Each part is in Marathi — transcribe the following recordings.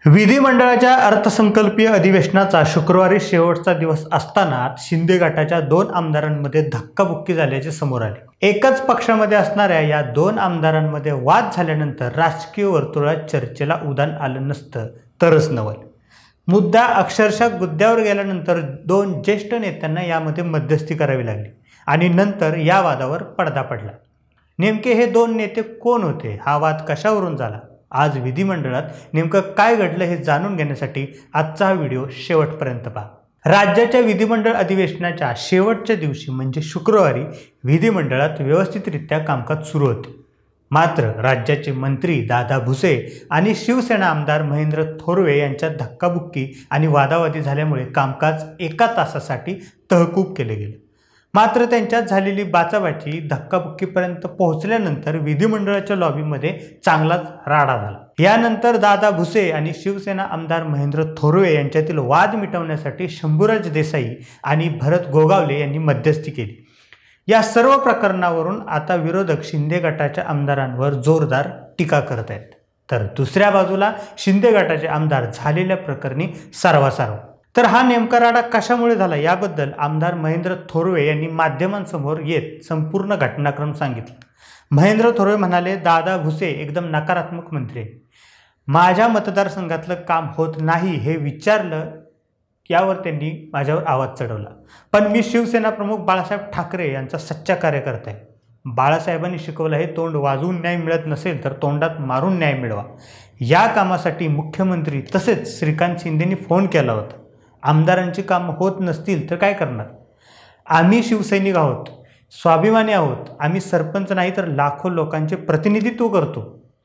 विधिमंडळाच्या अर्थसंकल्पीय अधिवेशनाचा शुक्रवारी शेवटचा दिवस असताना शिंदे गटाच्या 2 आमदारांमध्ये धक्काबुक्की झाल्याचे समोर आले। एकाच पक्षामध्ये असणाऱ्या या 2 आमदारांमध्ये वाद झाल्यानंतर राजकीय वर्तुळात चर्चेला उधाण आलं नसतं तरच नवल। मुद्दा अक्षरशः गुद्द्यावर गेल्यानंतर 2 ज्येष्ठ नेत्यांना यामध्ये मध्यस्थी करावी लागली आणि नंतर या वादावर पडदा पडला। नेमके हे 2 नेते कोण होते, हा वाद कशावरून झाला, आज विधिमंडळात नेमकं काय घडलं हे जाणून घेण्यासाठी आजचा हा व्हिडिओ शेवटपर्यंत पहा। राज्याच्या विधिमंडळ अधिवेशनाच्या शेवटच्या दिवशी म्हणजे शुक्रवारी विधिमंडळात व्यवस्थितरित्या कामकाज सुरू होते। मात्र राज्याचे मंत्री दादा भुसे आणि शिवसेना आमदार महेंद्र थोरवे यांच्यात धक्काबुक्की आणि वादावादी झाल्यामुळे कामकाज 1 तासासाठी तहकूब केले गेले। मात्र त्यांच्यात झालेली बाचाबाची धक्काबुक्कीपर्यंत पोहोचल्यानंतर विधिमंडळाच्या लॉबीमध्ये चांगलाच राडा झाला। यानंतर दादा भुसे आणि शिवसेना आमदार महेंद्र थोरवे यांच्यातील वाद मिटवण्यासाठी शंभूराज देसाई आणि भरत गोगावले यांनी मध्यस्थी केली। या सर्व प्रकरणावरून आता विरोधक शिंदे गटाच्या आमदारांवर जोरदार टीका करत आहेत, तर दुसऱ्या बाजूला शिंदे गटाचे आमदार झालेल्या प्रकरणी सारवासारव। तर हा नेमका राडा कशामुळे झाला याबद्दल आमदार महेंद्र थोरवे यांनी माध्यमांसमोर येत संपूर्ण घटनाक्रम सांगितला। महेंद्र थोरवे म्हणाले, दादा भुसे एकदम नकारात्मक मंत्री आहे। माझ्या मतदारसंघातलं काम होत नाही हे विचारलं यावर त्यांनी माझ्यावर आवाज चढवला। पण मी शिवसेना प्रमुख बाळासाहेब ठाकरे यांचा सच्चा कार्यकर्ता आहे। बाळासाहेबांनी शिकवलं आहे, तोंड वाजवून न्याय मिळत नसेल तर तोंडात मारून न्याय मिळवा। या कामासाठी मुख्यमंत्री तसेच श्रीकांत शिंदेंनी फोन केला होता। आमदारांची कामं होत नसतील तर काय करणार? आम्ही शिवसैनिक आहोत, स्वाभिमानी आहोत। आम्ही सरपंच नाही तर लाखो लोकांचे प्रतिनिधित्व करतो।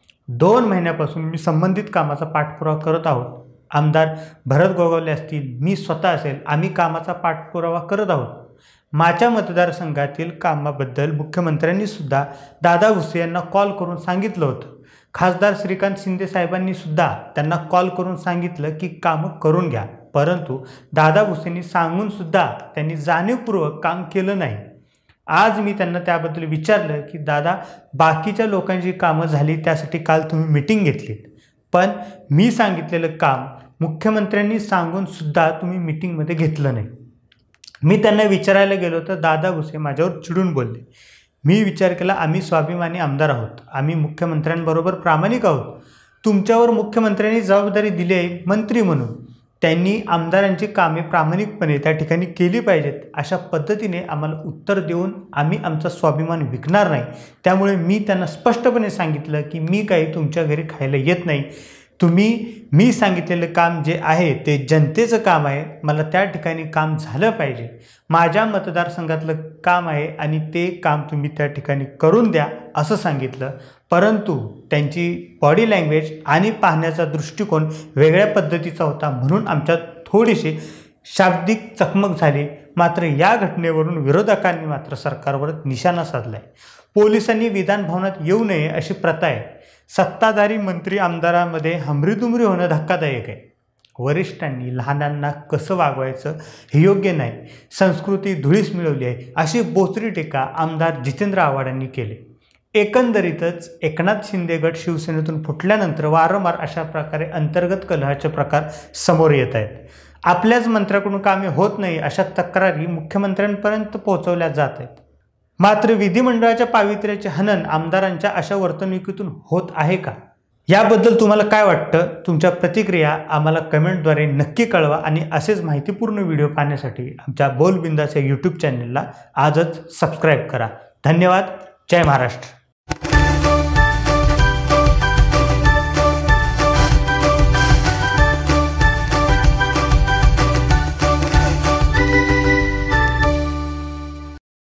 2 महिन्यापासून मी संबंधित कामाचा पाठपुरावा करत आहोत। आमदार भरत गोगावले असतील, मी स्वतः असेल, आम्ही कामाचा पाठपुरावा करत आहोत। माझ्या मतदारसंघातील कामाबद्दल मुख्यमंत्र्यांनी सुद्धा दादा भुसे यांना कॉल करून सांगितलं होतं। खासदार श्रीकांत शिंदे साहेबांनी सुद्धा त्यांना कॉल करून सांगितलं की कामं करून घ्या, परंतु दादा भुसेंनी सांगून सुद्धा त्यांनी जाणीवपूर्वक काम केलं नाही। आज मी त्यांना त्याबद्दल विचारलं की दादा, बाकीच्या लोकांची कामं झाली त्यासाठी काल तुम्ही मीटिंग घेतलीत, पण मी सांगितलेलं काम मुख्यमंत्र्यांनी सांगून सुद्धा तुम्ही मीटिंगमध्ये घेतलं नाही। मी त्यांना विचारायला गेलो तर दादा भुसे माझ्यावर चिडून बोलले। मी विचार केला, आम्ही स्वाभिमानी आमदार आहोत, आम्ही मुख्यमंत्र्यांबरोबर प्रामाणिक आहोत। तुमच्यावर मुख्यमंत्र्यांनी जबाबदारी दिली आहे मंत्री म्हणून, त्यांनी आमदारांची कामे प्रामाणिकपणे त्या ठिकाणी केली पाहिजेत। अशा पद्धतीने आम्हाला उत्तर देऊन आम्ही आमचा स्वाभिमान विकणार नाही। त्यामुळे मी त्यांना स्पष्टपणे सांगितलं की मी काही तुमच्या घरी खायला येत नाही। मी सांगितलेलं काम जे आहे ते जनतेचं काम आहे, मला त्या ठिकाणी काम झालं पाहिजे। माझ्या मतदारसंघातलं काम आहे आणि ते काम तुम्ही त्या ठिकाणी करून द्या असं सांगितलं। परंतु त्यांची बॉडी लँग्वेज आणि पाहण्याचा दृष्टिकोन वेगळ्या पद्धतीचा होता, म्हणून आमच्यात थोडीशी शाब्दिक चकमक झाली। मात्र या घटनेवरून विरोधकांनी मात्र सरकारवर निशाणा साधलाय। पोलिसांनी विधान भवनात येऊ नये अशी प्रथा आहे। सत्ताधारी मंत्री आमदारांमध्ये हमरीतुमरी होणं धक्कादायक आहे। वरिष्ठांनी लहानांना कसं वागवायचं हे योग्य नाही, संस्कृती धुळीस मिळवली आहे, अशी बोचरी टीका आमदार जितेंद्र आव्हाड यांनी केली। एकंदरीतच एकनाथ शिंदे गट शिवसेनेतून फुटल्यानंतर वारंवार अशा प्रकारे अंतर्गत कलहाचे प्रकार समोर येत आहेत। आपल्याच मंत्र्याकडून कामे होत नाही अशा तक्रारी मुख्यमंत्र्यांपर्यंत पोहोचवल्या जात आहेत। मात्र विधिमंडळाच्या पावित्र्याचे हनन आमदारांच्या अशा वर्तणुकीतून होत आहे का? याबद्दल तुम्हाला काय वाटतं? तुमच्या प्रतिक्रिया आम्हाला कमेंटद्वारे नक्की कळवा आणि असेच माहितीपूर्ण व्हिडिओ पाहण्यासाठी आमच्या बोलबिंदाच्या यूट्यूब चॅनलला आजच सबस्क्राईब करा। धन्यवाद। जय महाराष्ट्र।